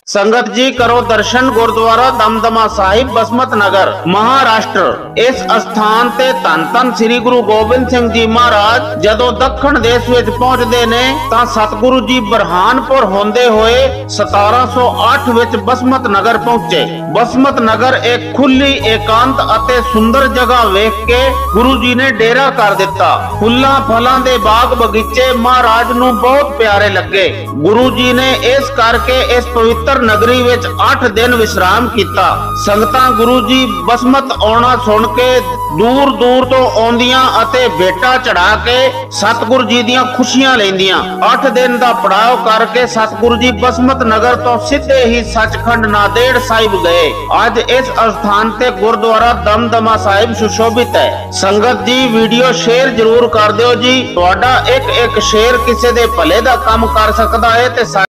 संगत जी करो दर्शन गुरुद्वारा दमदमा साहिब बसमत नगर महाराष्ट्र। इस स्थान ते धन धन श्री गुरु गोबिंद सिंह जी महाराज जदों दक्षिण देश विच पहुंचदे ने तां सतगुरु जी बरहानपुर होंदे होए 1708 विच बसमत नगर पहुंचे। बसमत नगर एक खुली एकांत अते सुंदर जगह वेख के गुरु जी ने डेरा कर दिता। फुल्लां फलां दे बाग बगीचे महाराज नूं बहुत प्यारे लगे। गुरु जी ने इस करके इस पवित्र नगरी विच 8 दिन विश्राम किया। संगतां गुरु जी बसमत आउणा सुन के दूर दूर तो आउंदियां अते बेटा चढ़ा के सतगुरु जी दीयां खुशियां लैंदियां। 8 दिन दा पड़ाव करके सतगुरु जी बसमत नगर तो सीधे ही सचखंड नांदेड़ साहिब गए। आज इस स्थान ते गुरुद्वारा दमदमा साहिब सुशोभित है। संगत जी वीडियो शेयर जरूर कर दियो जी। तुहाडा एक शेयर किसी दे भले दा काम कर सकदा है ते